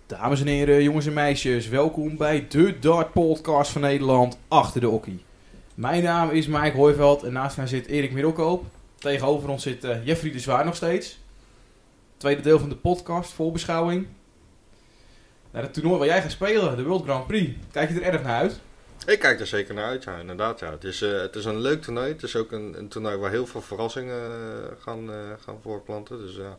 Dames en heren, jongens en meisjes, welkom bij de Dart Podcast van Nederland, Achter de Okkie. Mijn naam is Mike Hooiveld en naast mij zit Erik Middelkoop. Tegenover ons zit Jeffrey de Zwaar nog steeds. Tweede deel van de podcast, voorbeschouwing. Naar het toernooi waar jij gaat spelen, de World Grand Prix. Kijk je er erg naar uit? Ik kijk er zeker naar uit, ja, inderdaad. Ja. Het is een leuk toernooi. Het is ook een toernooi waar heel veel verrassingen gaan voorplanten. Dus ja,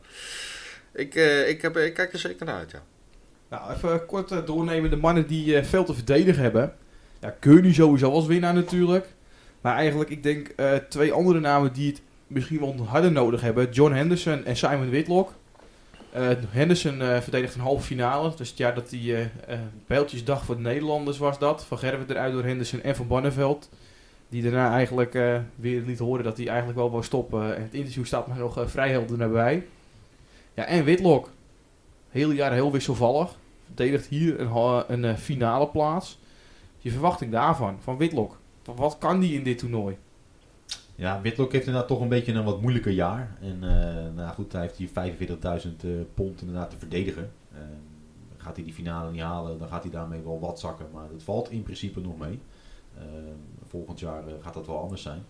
ik kijk er zeker naar uit, ja. Nou, even kort doornemen de mannen die veel te verdedigen hebben. Ja, Kearney sowieso als winnaar natuurlijk. Maar eigenlijk, ik denk twee andere namen die het misschien wel harder nodig hebben. John Henderson en Simon Whitlock. Henderson verdedigt een halve finale. Dus het jaar dat die Bijltjesdag voor de Nederlanders was dat. Van Gerwen eruit door Henderson en Van Barneveld. Die daarna eigenlijk weer liet horen dat hij eigenlijk wel wou stoppen. En het interview staat maar nog vrij helder naar bij. Ja, en Whitlock. Hele jaar heel wisselvallig. Verdedigt hier een finale plaats. Je verwachting daarvan, van Whitlock. Wat kan die in dit toernooi? Ja, Whitlock heeft inderdaad toch een beetje een wat moeilijker jaar. En nou goed, hij heeft hier 45.000 pond inderdaad te verdedigen. Gaat hij die finale niet halen, dan gaat hij daarmee wel wat zakken. Maar dat valt in principe nog mee. Volgend jaar gaat dat wel anders zijn.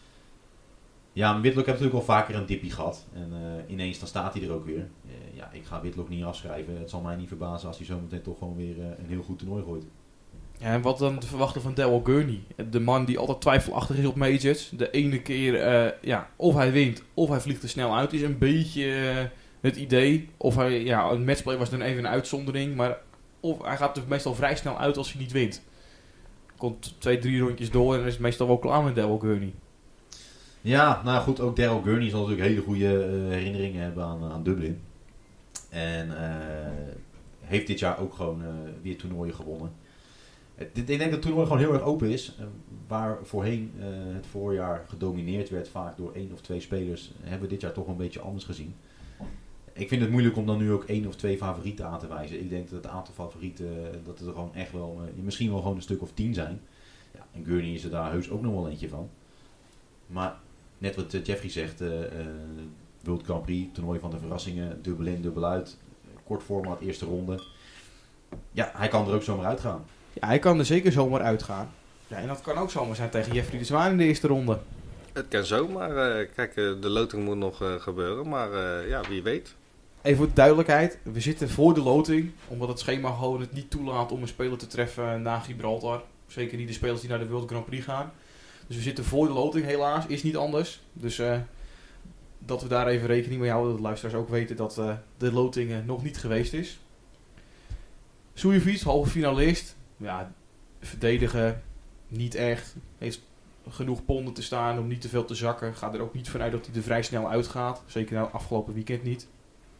Ja, Whitlock heeft natuurlijk wel vaker een dippie gehad. En ineens dan staat hij er ook weer. Ja, ik ga Whitlock niet afschrijven. Het zal mij niet verbazen als hij zometeen toch gewoon weer een heel goed toernooi gooit. Ja, en wat dan te verwachten van Darryl Gurney? De man die altijd twijfelachtig is op majors. De ene keer, of hij wint, of hij vliegt er snel uit. Is een beetje het idee. Of hij, een matchplay was dan even een uitzondering. Maar of hij gaat er meestal vrij snel uit als hij niet wint. Komt 2-3 rondjes door en dan is het meestal wel klaar met Darryl Gurney. Ja, nou goed, ook Darryl Gurney zal natuurlijk hele goede herinneringen hebben aan Dublin. En heeft dit jaar ook gewoon weer toernooien gewonnen. Ik denk dat het toernooi gewoon heel erg open is. Waar voorheen het voorjaar gedomineerd werd vaak door 1 of 2 spelers, hebben we dit jaar toch een beetje anders gezien. Ik vind het moeilijk om dan nu ook 1 of 2 favorieten aan te wijzen. Ik denk dat het aantal favorieten, dat er gewoon echt wel, misschien wel gewoon een stuk of 10 zijn. Ja, en Gurney is er daar heus ook nog wel eentje van. Maar net wat Jeffrey zegt, World Grand Prix, toernooi van de verrassingen, dubbel in, dubbel uit, kort format, eerste ronde. Ja, hij kan er ook zomaar uitgaan. Ja, hij kan er zeker zomaar uitgaan. Ja, en dat kan ook zomaar zijn tegen Jeffrey de Zwaan in de eerste ronde. Het kan zomaar. Kijk, de loting moet nog gebeuren, maar wie weet. Even voor de duidelijkheid, we zitten voor de loting, omdat het schema gewoon het niet toelaat om een speler te treffen na Gibraltar. Zeker niet de spelers die naar de World Grand Prix gaan. Dus we zitten voor de loting helaas, is niet anders. Dus dat we daar even rekening mee houden, dat de luisteraars ook weten dat de loting nog niet geweest is. Suljovic, halve finalist. Ja, verdedigen, niet echt. Heeft genoeg ponden te staan om niet te veel te zakken. Gaat er ook niet vanuit dat hij er vrij snel uitgaat. Zeker nou afgelopen weekend niet.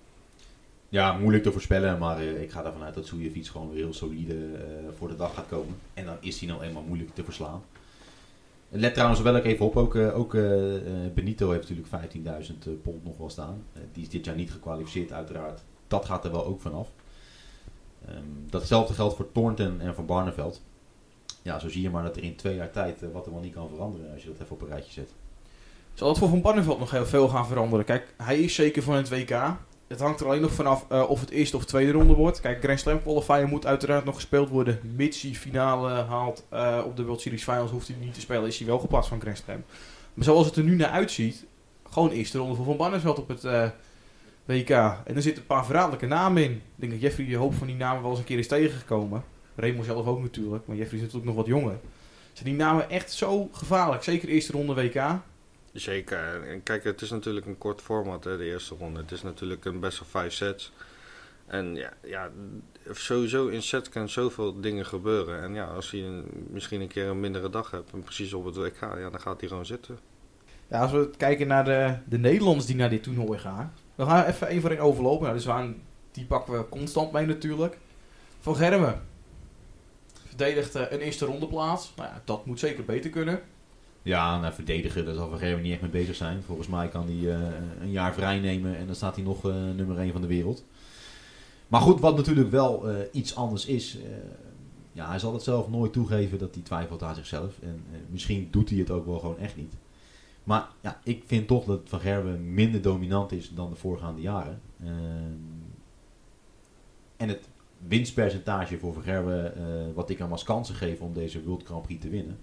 Ja, moeilijk te voorspellen, maar ik ga ervan uit dat Suljovic gewoon weer heel solide voor de dag gaat komen. En dan is hij nou eenmaal moeilijk te verslaan. Let trouwens wel even op, ook Benito heeft natuurlijk 15.000 pond nog wel staan. Die is dit jaar niet gekwalificeerd uiteraard. Dat gaat er wel ook vanaf. Datzelfde geldt voor Thornton en Van Barneveld. Ja, zo zie je maar dat er in 2 jaar tijd wat er wel niet kan veranderen als je dat even op een rijtje zet. Zal het voor Van Barneveld nog heel veel gaan veranderen? Kijk, hij is zeker van het WK. Het hangt er alleen nog vanaf of het eerste of tweede ronde wordt. Kijk, Grand Slam Qualifier moet uiteraard nog gespeeld worden. Mits hij finale haalt op de World Series Finals, hoeft hij niet te spelen. Is hij wel geplaatst van Grand Slam. Maar zoals het er nu naar uitziet, gewoon eerste ronde voor Van Barneveld op het WK. En er zitten een paar verraderlijke namen in. Ik denk dat Jeffrey de hoop van die namen wel eens een keer is tegengekomen. Remo zelf ook natuurlijk, maar Jeffrey is natuurlijk nog wat jonger. Zijn die namen echt zo gevaarlijk? Zeker eerste ronde WK. Zeker. En kijk, het is natuurlijk een kort format, hè, de eerste ronde. Het is natuurlijk een best of 5 sets. En ja, sowieso in sets kan zoveel dingen gebeuren. En ja, als hij misschien een keer een mindere dag hebt, en precies op het WK, ja, dan gaat hij gewoon zitten. Ja, als we kijken naar de Nederlanders die naar dit toernooi gaan. We gaan even één voor één overlopen. Nou, de Zwaan, die pakken we constant mee natuurlijk. Van Gerwen verdedigt een eerste ronde plaats. Nou ja, dat moet zeker beter kunnen. Ja, nou, verdedigen, daar zal Van Gerwen niet echt mee bezig zijn. Volgens mij kan hij een jaar vrij nemen en dan staat hij nog nummer 1 van de wereld. Maar goed, wat natuurlijk wel iets anders is. Hij zal het zelf nooit toegeven dat hij twijfelt aan zichzelf. En misschien doet hij het ook wel gewoon echt niet. Maar ja, ik vind toch dat Van Gerwen minder dominant is dan de voorgaande jaren. En het winstpercentage voor Van Gerwen, wat ik hem als kansen geef om deze World Grand Prix te winnen.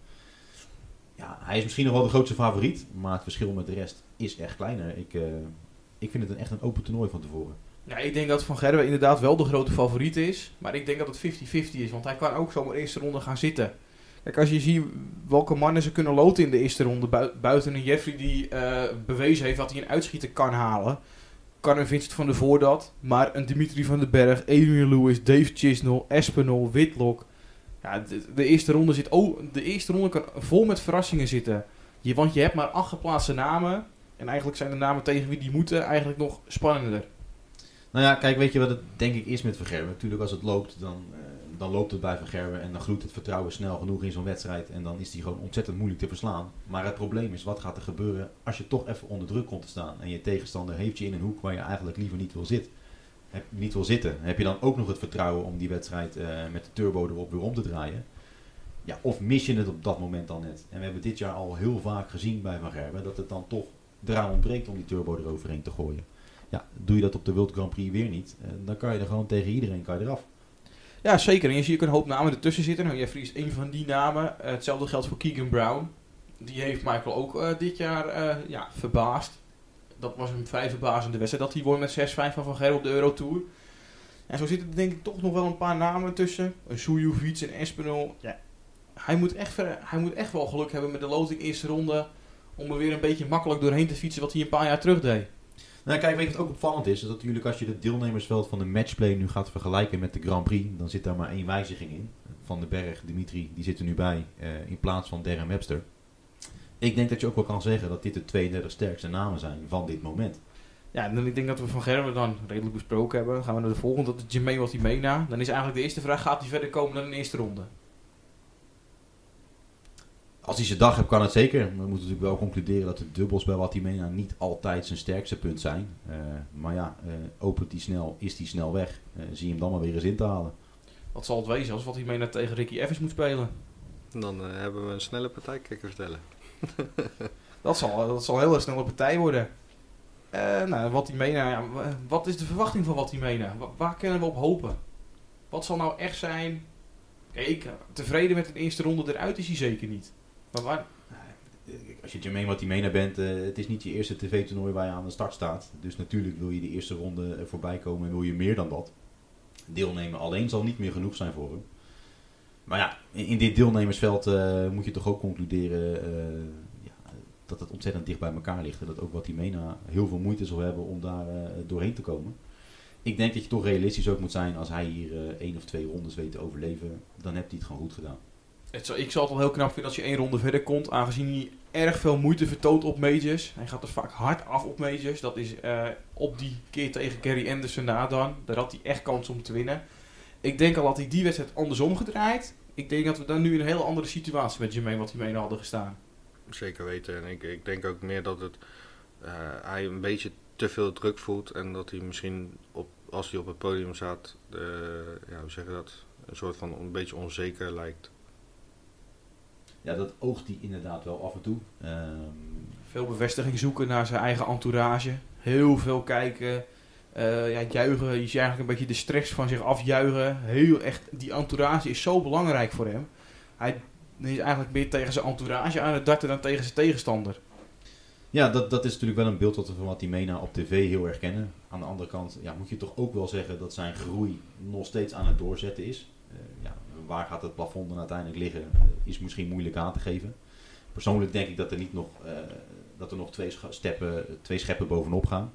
Ja, hij is misschien nog wel de grootste favoriet, maar het verschil met de rest is echt kleiner. Ik vind het echt een open toernooi van tevoren. Ja, ik denk dat Van Gerwen inderdaad wel de grote favoriet is. Maar ik denk dat het 50-50 is. Want hij kan ook zomaar eerste ronde gaan zitten. Kijk, als je ziet welke mannen ze kunnen loten in de eerste ronde. Buiten een Jeffrey die bewezen heeft dat hij een uitschieter kan halen. Kan een Vincent van der Voort dat. Maar een Dimitri van den Berg, Adrian Lewis, Dave Chisnell, Espinol, Whitlock. Ja, de eerste ronde kan vol met verrassingen zitten. Want je hebt maar 8 geplaatste namen. En eigenlijk zijn de namen tegen wie die moeten eigenlijk nog spannender. Nou ja, kijk, weet je wat het denk ik is met Van Gerwen? Natuurlijk, als het loopt, dan loopt het bij Van Gerwen en dan groeit het vertrouwen snel genoeg in zo'n wedstrijd. En dan is die gewoon ontzettend moeilijk te verslaan. Maar het probleem is, wat gaat er gebeuren als je toch even onder druk komt te staan? En je tegenstander heeft je in een hoek waar je eigenlijk liever niet wil zitten. Heb je dan ook nog het vertrouwen om die wedstrijd met de turbo erop weer om te draaien? Ja, of mis je het op dat moment dan net? En we hebben dit jaar al heel vaak gezien bij Van Gerwen dat het dan toch eraan ontbreekt om die turbo eroverheen te gooien. Ja, doe je dat op de World Grand Prix weer niet, dan kan je er gewoon tegen iedereen eraf. Ja, zeker. En je ziet ook een hoop namen ertussen zitten. Nou, Jeffrey is één van die namen. Hetzelfde geldt voor Keegan Brown. Die heeft Michael ook dit jaar verbaasd. Dat was een vrij verbazende wedstrijd. Dat hij won met 6-5 van Gerwen op de Eurotour. En zo zitten er denk ik toch nog wel een paar namen tussen. Een Sujovic en Espinol. Ja, hij moet echt wel geluk hebben met de loting eerste ronde. Om er weer een beetje makkelijk doorheen te fietsen wat hij een paar jaar terug deed. Nou kijk, weet je wat ook opvallend is? Dat natuurlijk als je het deelnemersveld van de matchplay nu gaat vergelijken met de Grand Prix, dan zit daar maar 1 wijziging in. Van den Berg, Dimitri, die zit er nu bij in plaats van Darren Webster. Ik denk dat je ook wel kan zeggen dat dit de 32 sterkste namen zijn van dit moment. Ja, en dan, ik denk dat we Van Gerwen dan redelijk besproken hebben. Dan gaan we naar de volgende, dat is Jermaine Watimena. Dan is eigenlijk de eerste vraag, gaat hij verder komen dan in de eerste ronde? Als hij zijn dag hebt, kan het zeker. Maar we moeten natuurlijk wel concluderen dat de dubbels bij Watimena niet altijd zijn sterkste punt zijn. Maar ja, opent hij snel, is hij snel weg. Zie je hem dan maar weer eens in te halen. Wat zal het wezen als Watimena tegen Ricky Evans moet spelen? Dan hebben we een snelle partij, kan ik je vertellen. Dat zal een hele snelle partij worden. Watimena, wat is de verwachting van Watimena? Waar kunnen we op hopen? Wat zal nou echt zijn? Kijk, tevreden met een eerste ronde eruit is hij zeker niet. Maar waar? Als je Jermaine Watimena bent, het is niet je eerste tv-toernooi waar je aan de start staat. Dus natuurlijk wil je de eerste ronde voorbij komen en wil je meer dan dat. Deelnemen alleen zal niet meer genoeg zijn voor hem. Maar ja, in dit deelnemersveld moet je toch ook concluderen dat het ontzettend dicht bij elkaar ligt. En dat ook Watimena heel veel moeite zal hebben om daar doorheen te komen. Ik denk dat je toch realistisch ook moet zijn als hij hier 1 of 2 rondes weet te overleven. Dan heeft hij het gewoon goed gedaan. Ik zal het wel heel knap vinden als je 1 ronde verder komt. Aangezien hij erg veel moeite vertoont op majors. Hij gaat dus vaak hard af op majors. Dat is op die keer tegen Gary Anderson na dan. Daar had hij echt kans om te winnen. Ik denk al had hij die wedstrijd andersom gedraaid. Ik denk dat we dan nu in een hele andere situatie met Jermaine Watimena hadden gestaan. Zeker weten. En ik denk ook meer dat hij een beetje te veel druk voelt. En dat hij misschien, als hij op het podium staat, hoe zeg je dat? Een soort van een beetje onzeker lijkt. Ja, dat oogt hij inderdaad wel af en toe. Veel bevestiging zoeken naar zijn eigen entourage. Heel veel kijken. Juichen. Je ziet eigenlijk een beetje de stress van zich afjuichen. Die entourage is zo belangrijk voor hem. Hij is eigenlijk meer tegen zijn entourage aan het darten dan tegen zijn tegenstander. Ja, dat is natuurlijk wel een beeld wat we van Watimena op tv heel erg kennen. Aan de andere kant moet je toch ook wel zeggen dat zijn groei nog steeds aan het doorzetten is. Waar gaat het plafond dan uiteindelijk liggen, is misschien moeilijk aan te geven. Persoonlijk denk ik dat er nog 2 scheppen bovenop gaan.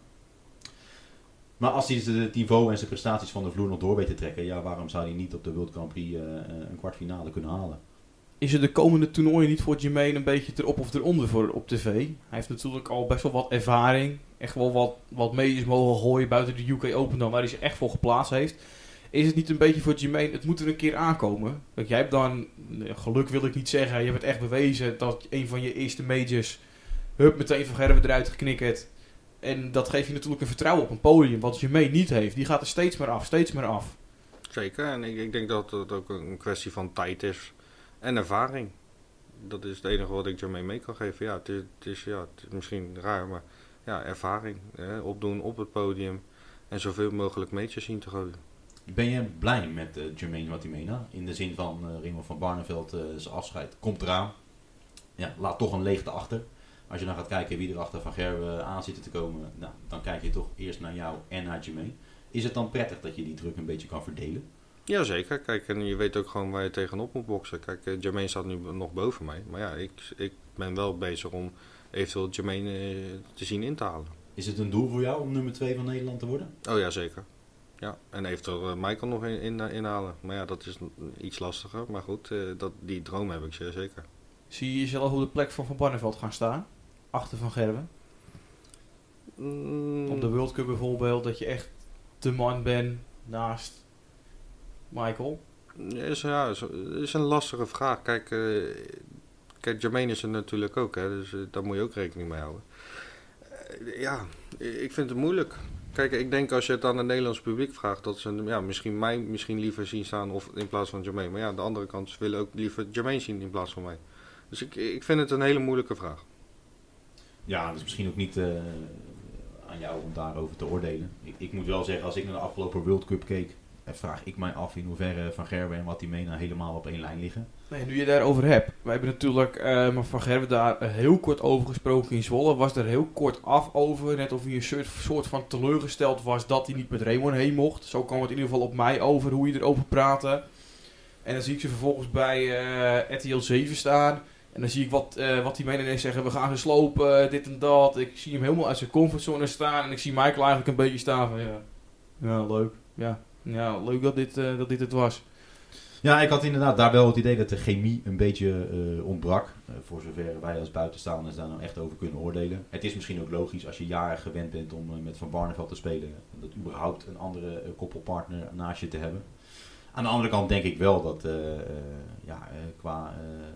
Maar als hij het niveau en zijn prestaties van de vloer nog door weet te trekken, waarom zou hij niet op de World Grand Prix een kwartfinale kunnen halen? Is er de komende toernooien niet voor Jermaine een beetje erop of eronder voor op tv? Hij heeft natuurlijk al best wel wat ervaring. Echt wel wat majors mogen gooien buiten de UK Open dan, waar hij zich echt voor geplaatst heeft. Is het niet een beetje voor Jermaine, het moet er een keer aankomen? Kijk, jij hebt dan, geluk wil ik niet zeggen, je hebt het echt bewezen dat een van je eerste majors, meteen Van Gerwen eruit geknikkerd. En dat geeft je natuurlijk een vertrouwen op een podium, wat Jermaine niet heeft. Die gaat er steeds meer af. Zeker, en ik denk dat het ook een kwestie van tijd is en ervaring. Dat is het enige wat ik Jermaine mee kan geven. Ja, het is misschien raar, maar ja, ervaring. Opdoen op het podium en zoveel mogelijk majors zien te gooien. Ben je blij met Jermaine Watimena? In de zin van Raymond van Barneveld, zijn afscheid komt eraan. Ja, laat toch een leegte achter. Als je dan gaat kijken wie er achter Van Gerwen aan zit te komen, nou, dan kijk je toch eerst naar jou en naar Jermaine. Is het dan prettig dat je die druk een beetje kan verdelen? Jazeker, kijk, en je weet ook gewoon waar je tegenop moet boksen. Kijk, Jermaine staat nu nog boven mij. Maar ja, ik ben wel bezig om eventueel Jermaine te zien in te halen. Is het een doel voor jou om nummer 2 van Nederland te worden? Oh ja, zeker. Ja, en eventueel Michael nog inhalen. Maar ja, dat is iets lastiger. Maar goed, die droom heb ik zeker. Zie je jezelf op de plek van Van Barneveld gaan staan? Achter Van Gerwen? Op de World Cup bijvoorbeeld, dat je echt de man bent naast Michael? Is een lastige vraag. Kijk, Jermaine is er natuurlijk ook, hè, dus daar moet je ook rekening mee houden. Ja, ik vind het moeilijk. Kijk, ik denk als je het aan het Nederlands publiek vraagt, dat ze misschien mij liever zien staan of in plaats van Jermaine. Maar ja, aan de andere kant, ze willen ook liever Jermaine zien in plaats van mij. Dus ik vind het een hele moeilijke vraag. Ja, dat is misschien ook niet aan jou om daarover te oordelen. Ik moet wel zeggen, als ik naar de afgelopen World Cup keek, vraag ik mij af in hoeverre Van Gerwen en Watimena helemaal op één lijn liggen. Nee, nu je daarover hebt. Wij hebben natuurlijk Van Gerwen daar heel kort over gesproken in Zwolle. Was er heel kort af over. Net of hij een soort van teleurgesteld was dat hij niet met Raymond heen mocht. Zo kwam het in ieder geval op mij over hoe je erover praatte. En dan zie ik ze vervolgens bij RTL 7 staan. En dan zie ik wat hij meen ineens zeggen. We gaan ze slopen, dit en dat. Ik zie hem helemaal uit zijn comfortzone staan. En ik zie Michael eigenlijk een beetje staan van ja leuk. Ja, leuk dat dit het was. Ja, ik had inderdaad daar wel het idee dat de chemie een beetje ontbrak. Voor zover wij als buitenstaanders daar nou echt over kunnen oordelen. Het is misschien ook logisch als je jaren gewend bent om met Van Barneveld te spelen. Dat überhaupt een andere koppelpartner naast je te hebben. Aan de andere kant denk ik wel dat qua,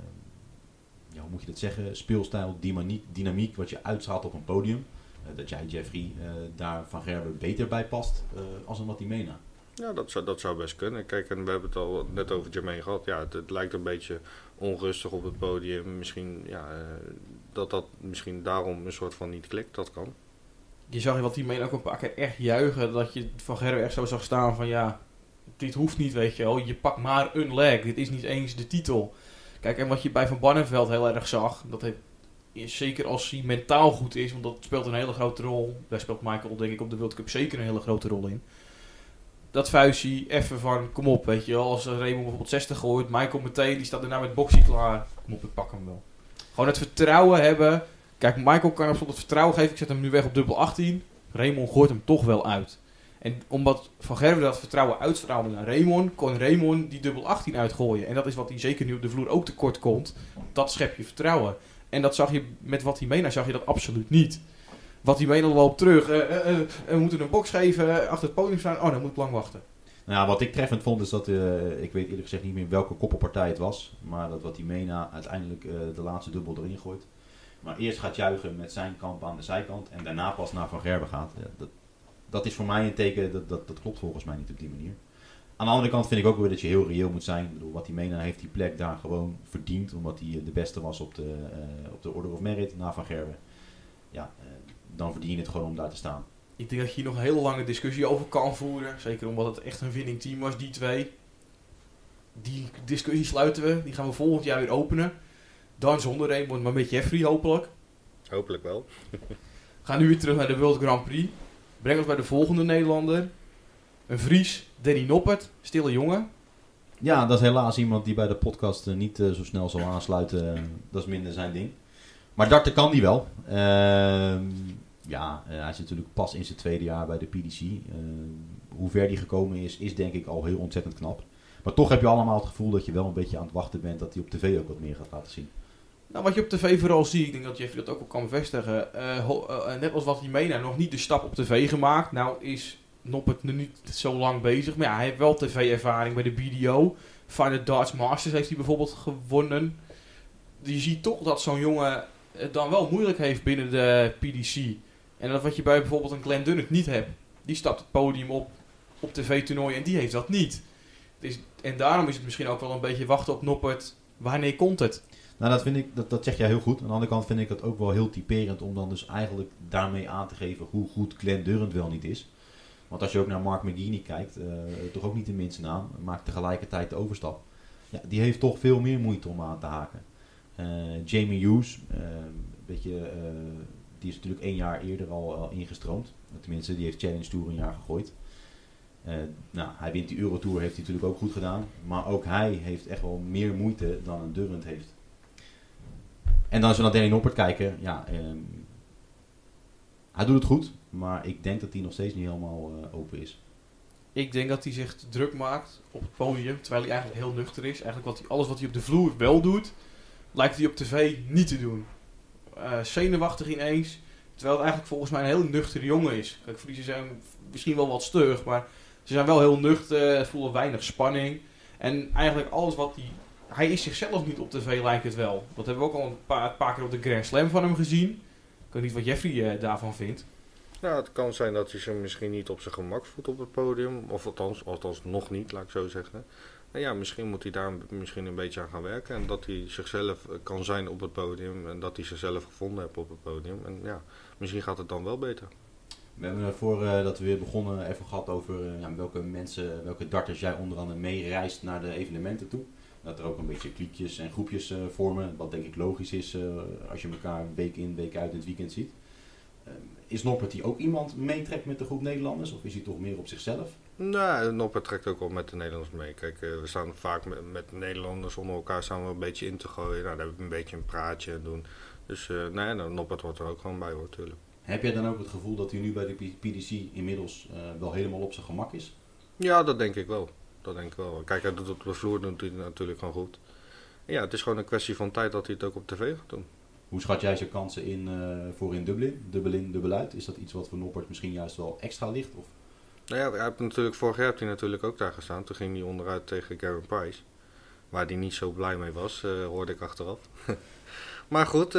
hoe moet je dat zeggen, speelstijl, dynamiek wat je uitstraalt op een podium. Dat jij Jeffrey daar Van Gerwen beter bij past als een Watimena. Ja, dat zou best kunnen. Kijk, en we hebben het al net over Jermaine gehad. Ja, het lijkt een beetje onrustig op het podium. Misschien, dat misschien daarom een soort van niet klikt. Dat kan. Je zag Watimena ook een paar keer echt juichen. Dat je Van Gerwen echt zo zag staan van dit hoeft niet, weet je wel. Je pakt maar een leg. Dit is niet eens de titel. Kijk, en wat je bij Van Barneveld heel erg zag, is zeker als hij mentaal goed is, want dat speelt een hele grote rol. Daar speelt Michael denk ik op de World Cup zeker een hele grote rol in. Dat vuistje even van, kom op, weet je wel. Als Raymond bijvoorbeeld 60 gooit, Michael meteen, die staat daarna met boxie klaar. Kom op, ik pak hem wel. Gewoon het vertrouwen hebben. Kijk, Michael kan hem het vertrouwen geven. Ik zet hem nu weg op dubbel 18. Raymond gooit hem toch wel uit. En omdat Van Gerwen dat vertrouwen uitstraalde naar Raymond, kon Raymond die dubbel 18 uitgooien. En dat is wat hij zeker nu op de vloer ook tekort komt. Dat schep je vertrouwen. En dat zag je met Watimena, zag je dat absoluut niet. Watimena loopt terug. We moeten een box geven, achter het podium staan. Oh, dan moet ik lang wachten. Nou, wat ik treffend vond is dat, ik weet eerlijk gezegd niet meer welke koppelpartij het was. Maar dat Watimena uiteindelijk de laatste dubbel erin gooit. Maar eerst gaat juichen met zijn kamp aan de zijkant. En daarna pas naar Van Gerwen gaat. Ja, dat is voor mij een teken, dat klopt volgens mij niet op die manier. Aan de andere kant vind ik ook weer dat je heel reëel moet zijn. Ik bedoel, Watimena heeft die plek daar gewoon verdiend. Omdat hij de beste was op de Order of Merit na Van Gerwen. Ja, dan verdien je het gewoon om daar te staan. Ik denk dat je hier nog een hele lange discussie over kan voeren. Zeker omdat het echt een winning team was, die twee. Die discussie sluiten we. Die gaan we volgend jaar weer openen. Dan zonder Raymond, maar met Jeffrey hopelijk. Hopelijk wel. Gaan nu weer terug naar de World Grand Prix. Breng ons bij de volgende Nederlander. Een Fries, Danny Noppert. Stille jongen. Ja, dat is helaas iemand die bij de podcast niet zo snel zal aansluiten. Dat is minder zijn ding. Maar darten kan die wel. Hij is natuurlijk pas in zijn tweede jaar bij de PDC. Hoe ver die gekomen is denk ik al heel ontzettend knap. Maar toch heb je allemaal het gevoel dat je wel een beetje aan het wachten bent dat hij op tv ook wat meer gaat laten zien. Nou, wat je op tv vooral ziet, ik denk dat Jeffrey dat ook al kan bevestigen. Net als Watimena nog niet de stap op tv gemaakt. Nou is Noppert nu niet zo lang bezig. Maar ja, hij heeft wel tv-ervaring bij de BDO. Final Darts Masters heeft hij bijvoorbeeld gewonnen. Je ziet toch dat zo'n jongen het dan wel moeilijk heeft binnen de PDC. En dat wat je bij bijvoorbeeld een Glenn Dunnett niet hebt. Die stapt het podium op tv-toernooien en die heeft dat niet. En daarom is het misschien ook wel een beetje wachten op Noppert. Wanneer komt het? Nou, dat zeg jij heel goed. Aan de andere kant vind ik dat ook wel heel typerend om dan dus eigenlijk daarmee aan te geven hoe goed Glenn Durrant wel niet is. Want als je ook naar Mark McGeaney kijkt, toch ook niet de minste naam, maakt tegelijkertijd de overstap. Ja, die heeft toch veel meer moeite om aan te haken. Jamie Hughes, die is natuurlijk 1 jaar eerder al ingestroomd. Tenminste, die heeft Challenge Tour een jaar gegooid. Hij wint die Eurotour, heeft hij natuurlijk ook goed gedaan. Maar ook hij heeft echt wel meer moeite dan een Durrant heeft. En dan als we naar Danny Noppert kijken, hij doet het goed. Maar ik denk dat hij nog steeds niet helemaal open is. Ik denk dat hij zich te druk maakt op het podium, terwijl hij eigenlijk heel nuchter is. Eigenlijk alles wat hij op de vloer wel doet, lijkt hij op tv niet te doen. Zenuwachtig ineens, terwijl het eigenlijk volgens mij een heel nuchtere jongen is. Kijk, Friese zijn misschien wel wat stug, maar ze zijn wel heel nuchter, voelen weinig spanning. En eigenlijk alles wat hij is zichzelf niet op tv, lijkt het wel. Dat hebben we ook al een paar keer op de Grand Slam van hem gezien. Ik weet niet wat Jeffrey daarvan vindt. Nou, het kan zijn dat hij zich misschien niet op zijn gemak voelt op het podium. Of althans nog niet, laat ik zo zeggen. En ja, misschien moet hij daar misschien een beetje aan gaan werken. En dat hij zichzelf kan zijn op het podium. En dat hij zichzelf gevonden heeft op het podium. En ja, misschien gaat het dan wel beter. We hebben voordat we weer begonnen even gehad over welke darters jij onder andere meereist naar de evenementen toe. Dat er ook een beetje kliekjes en groepjes vormen. Wat denk ik logisch is als je elkaar week in, week uit in het weekend ziet. Is Noppert die ook iemand meetrekt met de groep Nederlanders? Of is hij toch meer op zichzelf? Nou, Noppert trekt ook wel met de Nederlanders mee. Kijk, we staan vaak met Nederlanders onder elkaar staan we een beetje in te gooien. Nou, daar hebben we een beetje een praatje en doen. Dus Noppert wordt er ook gewoon bij, hoor, natuurlijk. Heb jij dan ook het gevoel dat hij nu bij de PDC inmiddels wel helemaal op zijn gemak is? Ja, dat denk ik wel. Kijk, hij doet op de vloer doet hij natuurlijk gewoon goed. Ja, het is gewoon een kwestie van tijd dat hij het ook op tv gaat doen. Hoe schat jij zijn kansen in Dublin? Dubbel in, dubbel uit? Is dat iets wat voor Noppert misschien juist wel extra ligt? Of? Nou ja, vorig jaar heeft hij natuurlijk ook daar gestaan. Toen ging hij onderuit tegen Garen Price. Waar hij niet zo blij mee was, hoorde ik achteraf. Maar goed,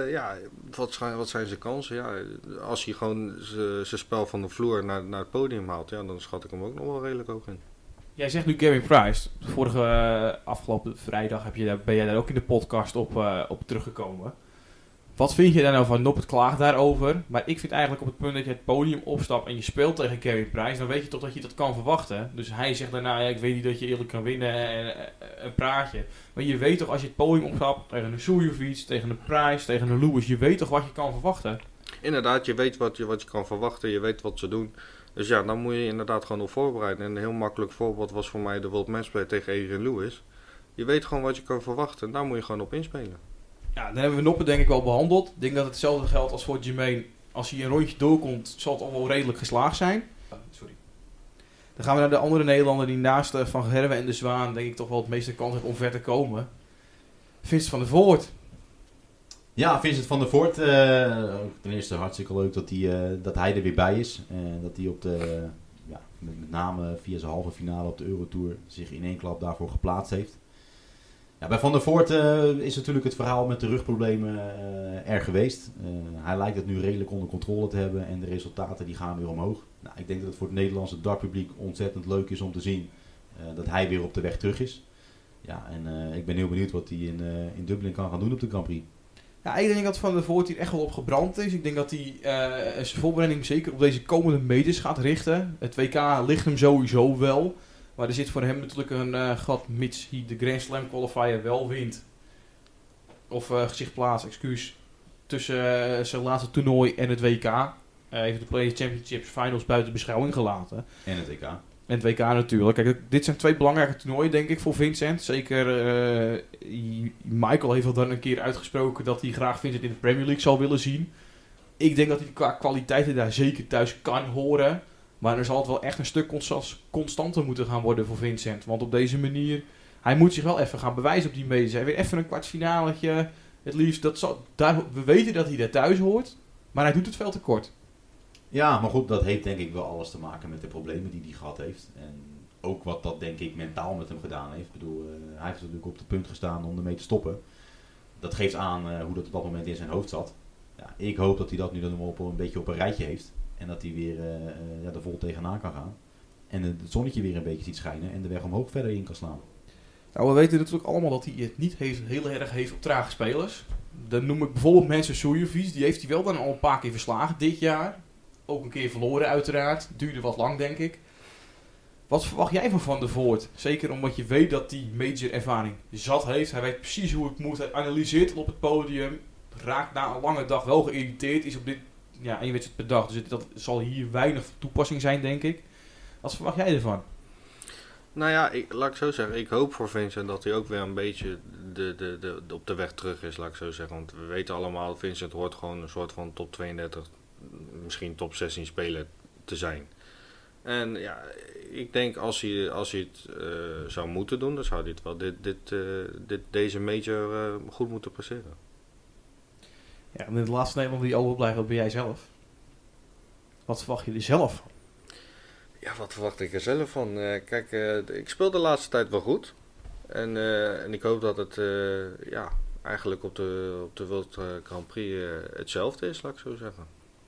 wat zijn zijn kansen? Ja, als hij gewoon zijn spel van de vloer naar het podium haalt, ja, dan schat ik hem ook nog wel redelijk hoog in. Jij zegt nu Gary Price. Afgelopen vrijdag ben jij daar ook in de podcast op teruggekomen. Wat vind je daar nou van? Noppert klaagt daarover. Maar ik vind eigenlijk op het punt dat je het podium opstapt en je speelt tegen Gary Price, dan weet je toch dat je dat kan verwachten. Dus hij zegt daarna, ik weet niet dat je eerlijk kan winnen en een praatje. Maar je weet toch als je het podium opstapt tegen een Suljovic, tegen een Price, tegen een Lewis, je weet toch wat je kan verwachten? Inderdaad, je weet wat je kan verwachten, je weet wat ze doen. Dus ja, dan moet je inderdaad gewoon op voorbereiden. En een heel makkelijk voorbeeld was voor mij de World Matchplay tegen Adrian Lewis. Je weet gewoon wat je kan verwachten en daar moet je gewoon op inspelen. Ja, dan hebben we Noppert denk ik wel behandeld. Ik denk dat hetzelfde geldt als voor Jermaine. Als hij een rondje doorkomt, zal het al wel redelijk geslaagd zijn. Sorry. Dan gaan we naar de andere Nederlander die naast Van Gerwen en de Zwaan denk ik toch wel het meeste kans heeft om ver te komen. Vincent van der Voort. Ja, Vincent van der Voort. Ten eerste hartstikke leuk dat hij er weer bij is. Dat hij op met name via zijn halve finale op de Eurotour zich in één klap daarvoor geplaatst heeft. Ja, bij Van der Voort is natuurlijk het verhaal met de rugproblemen er geweest. Hij lijkt het nu redelijk onder controle te hebben en de resultaten die gaan weer omhoog. Nou, ik denk dat het voor het Nederlandse dartpubliek ontzettend leuk is om te zien dat hij weer op de weg terug is. Ja, en ik ben heel benieuwd wat hij in Dublin kan gaan doen op de Grand Prix. Ja, ik denk dat Van der Voort hier echt wel op gebrand is. Ik denk dat hij zijn voorbereiding zeker op deze komende meters gaat richten. Het WK ligt hem sowieso wel. Maar er zit voor hem natuurlijk een gat, mits hij de Grand Slam qualifier wel wint. Of zich plaatst, tussen zijn laatste toernooi en het WK. Heeft de Players Championships Finals buiten beschouwing gelaten. En het WK. En het WK natuurlijk. Kijk, dit zijn 2 belangrijke toernooien, denk ik, voor Vincent. Zeker, Michael heeft al dan een keer uitgesproken dat hij graag Vincent in de Premier League zal willen zien. Ik denk dat hij qua kwaliteiten daar zeker thuis kan horen. Maar er zal het wel echt een stuk constanter moeten gaan worden voor Vincent. Want op deze manier, hij moet zich wel even gaan bewijzen op die meters. Hij weer even een kwartfinaletje. Het liefst, we weten dat hij daar thuis hoort. Maar hij doet het veel te kort. Ja, maar goed, dat heeft denk ik wel alles te maken met de problemen die hij gehad heeft. En ook wat dat denk ik mentaal met hem gedaan heeft. Ik bedoel, hij heeft natuurlijk op het punt gestaan om ermee te stoppen. Dat geeft aan hoe dat op dat moment in zijn hoofd zat. Ja, ik hoop dat hij dat nu dan een beetje op een rijtje heeft. En dat hij weer er vol tegenaan kan gaan. En het zonnetje weer een beetje ziet schijnen en de weg omhoog verder in kan slaan. Nou, we weten natuurlijk allemaal dat hij het niet heel erg heeft op trage spelers. Dan noem ik bijvoorbeeld mensen Suljovic. Die heeft hij wel dan al een paar keer verslagen dit jaar. ook een keer verloren uiteraard. Duurde wat lang, denk ik. Wat verwacht jij van Van der Voort? Zeker omdat je weet dat hij major ervaring zat heeft. Hij weet precies hoe het moet. Hij analyseert het op het podium. Raakt na een lange dag wel geïrriteerd. Is op dit 1 wedstrijd per dag. Dus dat zal hier weinig toepassing zijn, denk ik. Wat verwacht jij ervan? Nou ja, laat ik zo zeggen. Ik hoop voor Vincent dat hij ook weer een beetje op de weg terug is, laat ik zo zeggen. Want we weten allemaal, Vincent hoort gewoon een soort van top 32, misschien top 16 speler te zijn. En ja, ik denk als hij het zou moeten doen, dan zou hij het wel deze major goed moeten passeren. Ja, en de laatste Nederlander die overblijft, dat ben jij zelf. Wat verwacht je er zelf van? Ja, wat verwacht ik er zelf van? Kijk, ik speel de laatste tijd wel goed. En ik hoop dat het eigenlijk op de World Grand Prix hetzelfde is, laat ik zo zeggen.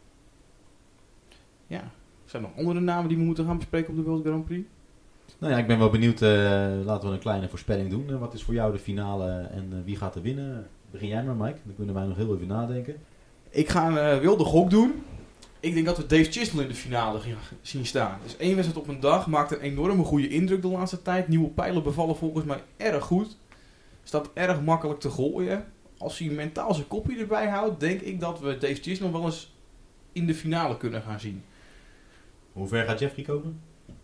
Ja. Zijn er nog andere namen die we moeten gaan bespreken op de World Grand Prix? Nou ja, ik ben wel benieuwd. Laten we een kleine voorspelling doen. Wat is voor jou de finale en wie gaat er winnen? Begin jij maar, Mike. Dan kunnen wij nog heel even nadenken. Ik ga een wilde gok doen. Ik denk dat we Dave Chisnell in de finale zien staan. Dus 1 wedstrijd op een dag maakt een enorme goede indruk de laatste tijd. Nieuwe pijlen bevallen volgens mij erg goed. Staat erg makkelijk te gooien. Als hij mentaal zijn kopje erbij houdt, denk ik dat we Dave Chisnell wel eens in de finale kunnen gaan zien. Hoe ver gaat Jeffrey komen?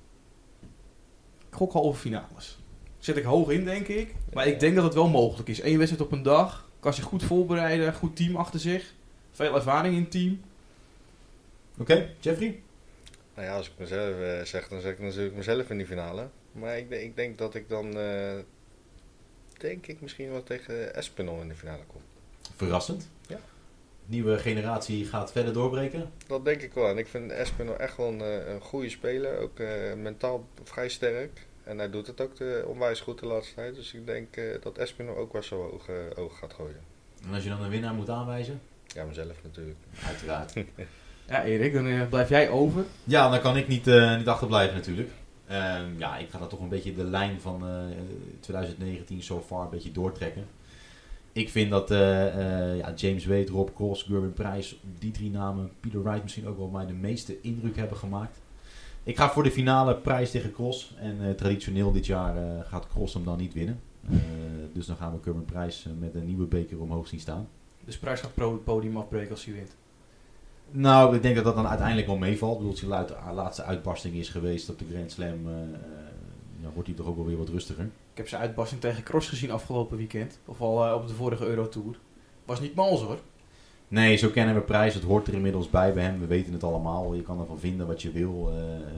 Ik gok halve finales. Zet ik hoog in, denk ik. Maar ik denk dat het wel mogelijk is. 1 wedstrijd op een dag. Kan zich goed voorbereiden. Goed team achter zich. Veel ervaring in het team. Oké, Jeffrey? Nou ja, als ik mezelf zeg, dan zeg ik natuurlijk mezelf in die finale. Maar ik denk dat ik dan, denk ik misschien wel tegen Espinol in de finale kom. Verrassend. Ja. Nieuwe generatie gaat verder doorbreken. Dat denk ik wel. En ik vind Espinol echt wel een goede speler. Ook mentaal vrij sterk. En hij doet het ook onwijs goed de laatste tijd. Dus ik denk dat Espinol ook wel zo oog gaat gooien. En als je dan een winnaar moet aanwijzen? Ja, mezelf natuurlijk. Uiteraard. Ja, Erik, dan blijf jij over. Ja, dan kan ik niet achterblijven natuurlijk. Ik ga dan toch een beetje de lijn van 2019 so far een beetje doortrekken. Ik vind dat James Wade, Rob Cross, Gerben Price, die 3 namen, Peter Wright misschien ook wel mij de meeste indruk hebben gemaakt. Ik ga voor de finale Price tegen Cross. En traditioneel dit jaar gaat Cross hem dan niet winnen. Dus dan gaan we Gerben Price met een nieuwe beker omhoog zien staan. Dus Prijs gaat het podium afbreken als hij wint. Nou, ik denk dat dat dan uiteindelijk wel meevalt. Ik bedoel, als de laatste uitbarsting is geweest op de Grand Slam, wordt hij toch ook wel weer wat rustiger. Ik heb zijn uitbarsting tegen Cross gezien afgelopen weekend. Of al op de vorige Eurotour. Was niet mals hoor. Nee, zo kennen we Prijs. Het hoort er inmiddels bij hem. We weten het allemaal. Je kan ervan vinden wat je wil.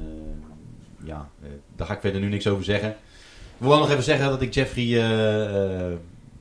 Daar ga ik verder nu niks over zeggen. Ik wil wel nog even zeggen dat ik Jeffrey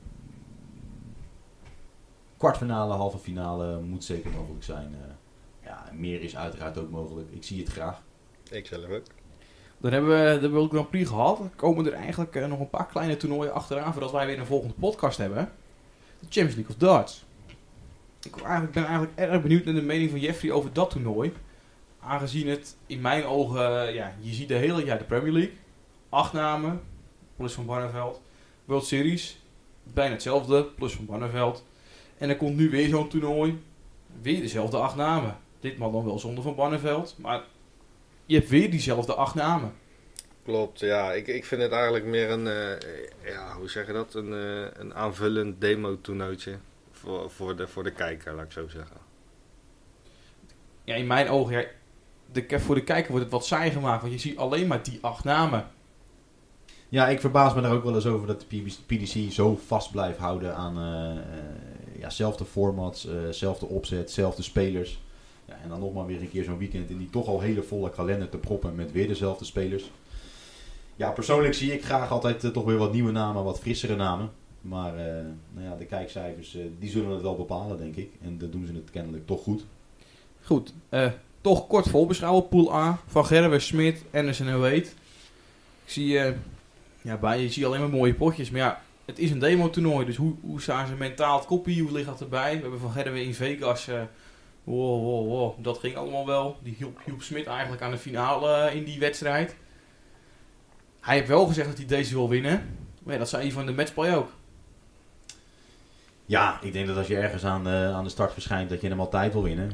kwartfinale, halve finale moet zeker mogelijk zijn. Meer is uiteraard ook mogelijk. Ik zie het graag. Ik zelf ook. Dan hebben we de World Grand Prix gehad. Dan komen er eigenlijk nog een paar kleine toernooien achteraan voordat wij weer een volgende podcast hebben. De Champions League of Darts. Ik ben eigenlijk erg benieuwd naar de mening van Jeffrey over dat toernooi. Aangezien het in mijn ogen, je ziet de hele jaar de Premier League. 8 namen, plus Van Barneveld. World Series, bijna hetzelfde, plus Van Barneveld. En er komt nu weer zo'n toernooi. Weer dezelfde 8 namen. Ditmaal dan wel zonder Van Barneveld. Maar je hebt weer diezelfde 8 namen. Klopt, ja. Ik vind het eigenlijk meer een, hoe zeg je dat? Een aanvullend demo-toernooitje voor de kijker, laat ik zo zeggen. Ja, in mijn ogen, voor de kijker wordt het wat saai gemaakt. Want je ziet alleen maar die 8 namen. Ja, ik verbaas me daar ook wel eens over dat de PDC zo vast blijft houden aan zelfde formats, zelfde opzet, zelfde spelers. Ja, en dan nog maar weer een keer zo'n weekend in die toch al hele volle kalender te proppen met weer dezelfde spelers. Ja, persoonlijk zie ik graag altijd toch weer wat nieuwe namen, wat frissere namen. Maar de kijkcijfers, die zullen het wel bepalen, denk ik. En dan doen ze het kennelijk toch goed. Goed, toch kort voorbeschouwen. Pool A, Van Gerwen, Smit, Anderson en Wade. Ik zie, je ziet alleen maar mooie potjes. Maar ja, het is een demo-toernooi. Dus hoe staan ze mentaal het koppie? Hoe ligt dat erbij? We hebben Van Gerwen in Vegas. Wow. Dat ging allemaal wel. Die hielp Smit eigenlijk aan de finale in die wedstrijd. Hij heeft wel gezegd dat hij deze wil winnen. Maar ja, dat zei hij van de matchplay ook. Ja, ik denk dat als je ergens aan de start verschijnt dat je hem altijd wil winnen.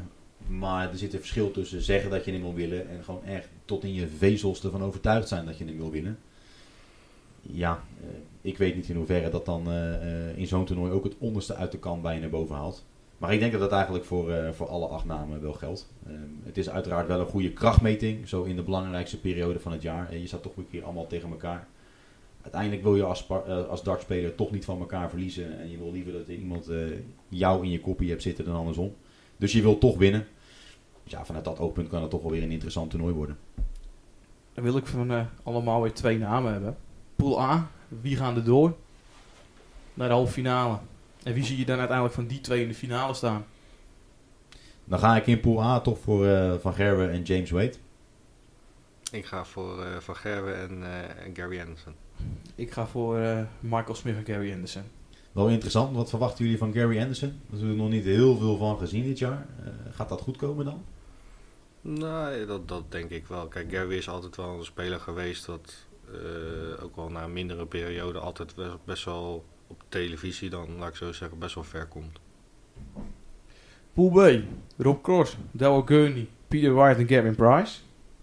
Maar er zit een verschil tussen zeggen dat je hem wil winnen en gewoon echt tot in je vezels ervan overtuigd zijn dat je hem wil winnen. Ja, ik weet niet in hoeverre dat dan in zo'n toernooi ook het onderste uit de kan bij je naar boven haalt. Maar ik denk dat dat eigenlijk voor alle 8 namen wel geldt. Het is uiteraard wel een goede krachtmeting, zo in de belangrijkste periode van het jaar. Je staat toch een keer allemaal tegen elkaar. Uiteindelijk wil je als dartspeler toch niet van elkaar verliezen. En je wil liever dat iemand jou in je koppie hebt zitten dan andersom. Dus je wil toch winnen. Dus ja, vanuit dat oogpunt kan het toch wel weer een interessant toernooi worden. Dan wil ik van allemaal weer 2 namen hebben. Pool A, wie gaan er door naar de halve finale? En wie zie je dan uiteindelijk van die 2 in de finale staan? Dan ga ik in Pool A toch voor Van Gerwen en James Wade. Ik ga voor Van Gerwen en Gary Anderson. Ik ga voor Michael Smith en Gary Anderson. Wel interessant, wat verwachten jullie van Gary Anderson? Daar hebben we nog niet heel veel van gezien dit jaar. Gaat dat goed komen dan? Nee, dat denk ik wel. Kijk, Gary is altijd wel een speler geweest dat ook wel na een mindere periode altijd best wel op televisie dan, laat ik zo zeggen, best wel ver komt. Pool B, Rob Cross, Darryl Gurney, Peter Wright en Gavin Price.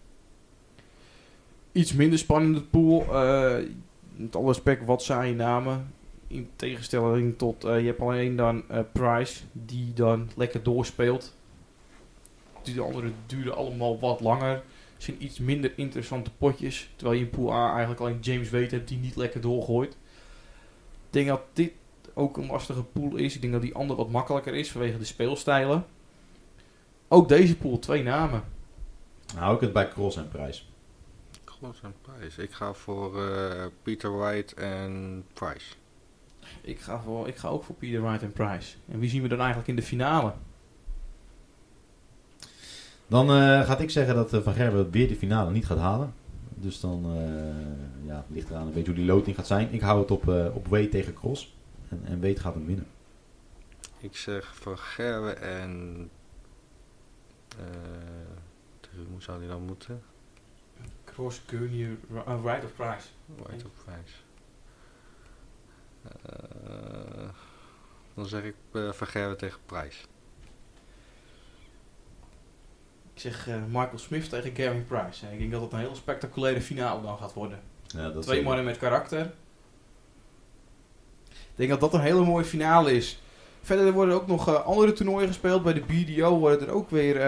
Iets minder spannende pool. Met alle respect, wat zijn je namen? In tegenstelling tot, je hebt alleen dan Price, die dan lekker doorspeelt. De anderen duren allemaal wat langer. Zijn iets minder interessante potjes. Terwijl je in pool A eigenlijk alleen James Wade hebt die niet lekker doorgooit. Ik denk dat dit ook een lastige pool is. Ik denk dat die ander wat makkelijker is vanwege de speelstijlen. Ook deze pool 2 namen. Nou, hou ik het bij Cross en Prijs. Cross en Price. Ik ga voor Peter Wright en Price. Ik ga ook voor Peter Wright en Price. En wie zien we dan eigenlijk in de finale? Dan ga ik zeggen dat Van Gerwen weer de finale niet gaat halen. Dus dan ligt eraan een beetje hoe die loting gaat zijn. Ik hou het op Wade tegen Cross. En Wade gaat hem winnen. Ik zeg Van Gerwen en... tegen hoe zou die dan moeten? Cross, Gurney, Wright of Price? Wright of Price. Dan zeg ik Van Gerwen tegen Price. Ik zeg Michael Smith tegen Gary Price. En ik denk dat het een hele spectaculaire finale dan gaat worden. Ja, dat 2 mannen met karakter. Ik denk dat dat een hele mooie finale is. Verder worden ook nog andere toernooien gespeeld. Bij de BDO wordt er ook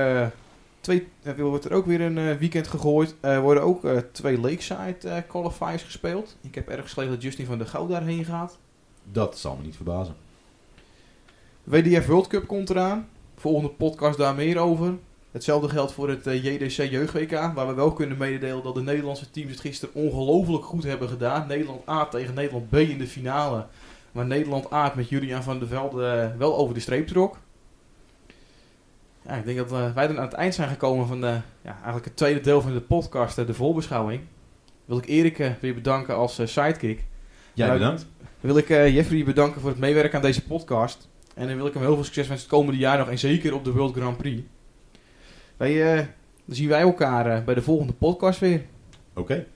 weer een weekend gegooid. Er worden ook 2 Lakeside qualifiers gespeeld. Ik heb ergens gelezen dat Justin van der Gouw daarheen gaat. Dat zal me niet verbazen. WDF World Cup komt eraan. Volgende podcast daar meer over. Hetzelfde geldt voor het JDC Jeugd WK, waar we wel kunnen mededelen dat de Nederlandse teams het gisteren ongelooflijk goed hebben gedaan. Nederland A tegen Nederland B in de finale. Maar Nederland A met Julian van der Velde wel over de streep trok. Ja, ik denk dat wij dan aan het eind zijn gekomen van eigenlijk het tweede deel van de podcast, de voorbeschouwing. Wil ik Erik weer bedanken als sidekick. Jij bedankt. Dan wil ik Jeffrey bedanken voor het meewerken aan deze podcast. En dan wil ik hem heel veel succes wensen het komende jaar nog en zeker op de World Grand Prix. Dan zien wij elkaar bij de volgende podcast weer. Oké.